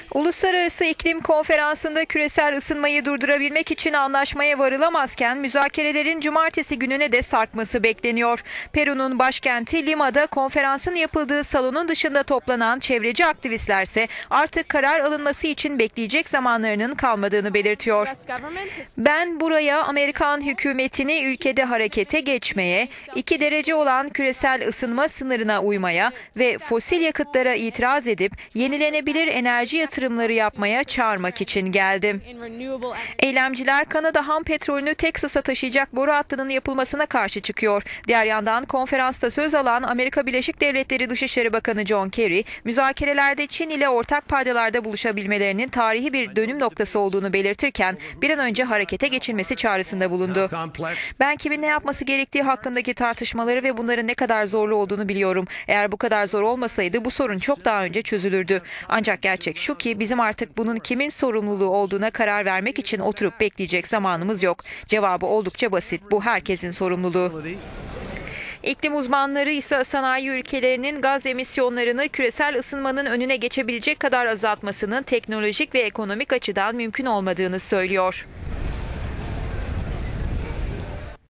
Uluslararası İklim Konferansı'nda küresel ısınmayı durdurabilmek için anlaşmaya varılamazken müzakerelerin cumartesi gününe de sarkması bekleniyor. Peru'nun başkenti Lima'da konferansın yapıldığı salonun dışında toplanan çevreci aktivistlerse artık karar alınması için bekleyecek zamanlarının kalmadığını belirtiyor. Ben buraya Amerikan hükümetini ülkede harekete geçmeye, 2 derece olan küresel ısınma sınırına uymaya ve fosil yakıtlara itiraz edip yenilenebilir enerji yatırımları yapmaya çağırmak için geldim. Eylemciler Kanada ham petrolünü Teksas'a taşıyacak boru hattının yapılmasına karşı çıkıyor. Diğer yandan konferansta söz alan Amerika Birleşik Devletleri Dışişleri Bakanı John Kerry, müzakerelerde Çin ile ortak paydalarda buluşabilmelerinin tarihi bir dönüm noktası olduğunu belirtirken bir an önce harekete geçilmesi çağrısında bulundu. Ben kimin ne yapması gerektiği hakkındaki tartışmaları ve bunların ne kadar zorlu olduğunu biliyorum. Eğer bu kadar zor olmasaydı bu sorun çok daha önce çözülürdü. Ancak gerçek şu ki bizim artık bunun kimin sorumluluğu olduğuna karar vermek için oturup bekleyecek zamanımız yok. Cevabı oldukça basit. Bu herkesin sorumluluğu. İklim uzmanları ise sanayi ülkelerinin gaz emisyonlarını küresel ısınmanın önüne geçebilecek kadar azaltmasının teknolojik ve ekonomik açıdan mümkün olmadığını söylüyor.